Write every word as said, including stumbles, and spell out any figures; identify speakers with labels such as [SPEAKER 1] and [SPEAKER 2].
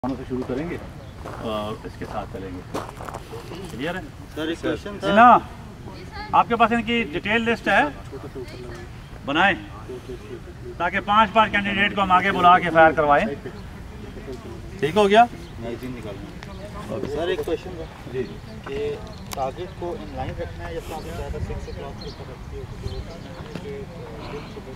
[SPEAKER 1] से शुरू करेंगे और इसके साथ चलेंगे। क्लियर है
[SPEAKER 2] सर? एक क्वेश्चन था
[SPEAKER 1] ना, आपके पास इनकी डिटेल लिस्ट है, बनाएं ताकि पांच पांच कैंडिडेट को हम आगे बुला के फायर करवाएं। ठीक हो गया?
[SPEAKER 2] सर एक क्वेश्चन था जी कि टारगेट को इन लाइन रखना है, जैसे आपने बताया था सिक्स ओ क्लॉक के ऊपर रखती है